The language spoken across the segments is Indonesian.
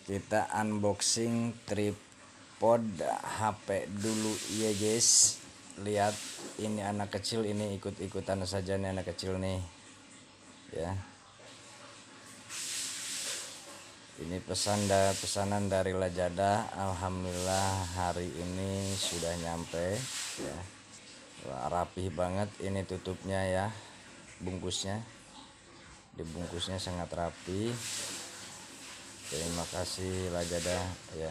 Kita unboxing tripod HP dulu ya guys. Lihat ini anak kecil, ini ikut-ikutan saja nih anak kecil nih ya. Ini pesanan dari Lazada. Alhamdulillah hari ini sudah nyampe ya. Wah, rapih banget ini tutupnya ya, bungkusnya. Dibungkusnya sangat rapi. Terima kasih Lazada ya,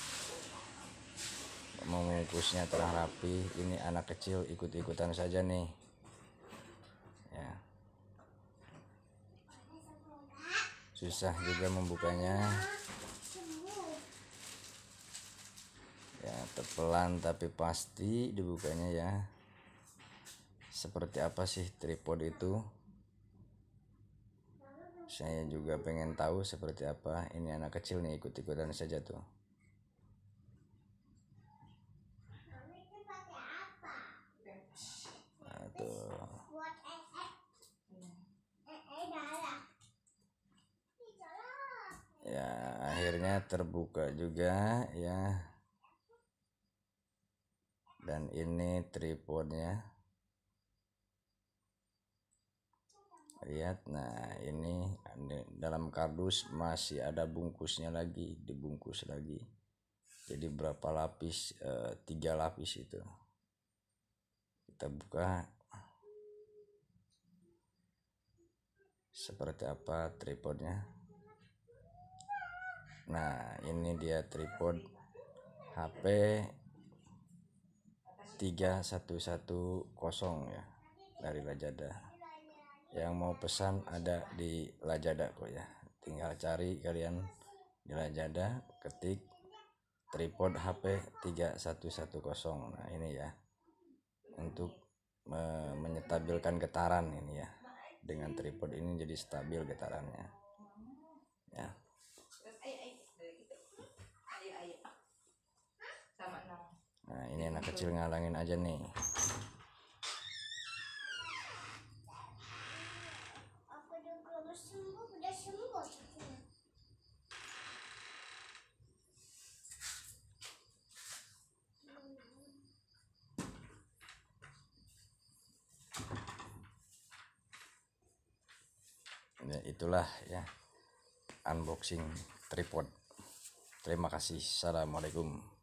membungkusnya telah rapi. Ini anak kecil ikut-ikutan saja nih ya. Susah juga membukanya ya, terpelan tapi pasti dibukanya ya. Seperti apa sih tripod itu? Saya juga pengen tahu seperti apa. Ini anak kecil nih ikut-ikutan saja tuh. Nah, tuh. Ya, akhirnya terbuka juga ya. Dan ini tripodnya. Lihat, nah ini dalam kardus masih ada bungkusnya lagi, dibungkus lagi. Jadi berapa lapis? 3 lapis itu. Kita buka. Seperti apa tripodnya? Nah, ini dia tripod HP 3110 ya, dari Lazada. Yang mau pesan ada di Lazada kok ya. Tinggal cari kalian di Lazada, ketik tripod HP 3110. Nah, ini ya. Untuk menyetabilkan getaran ini ya. Dengan tripod ini jadi stabil getarannya. Ya. Nah, ini anak kecil ngalangin aja nih. Ya, itulah ya unboxing tripod. Terima kasih. Assalamualaikum.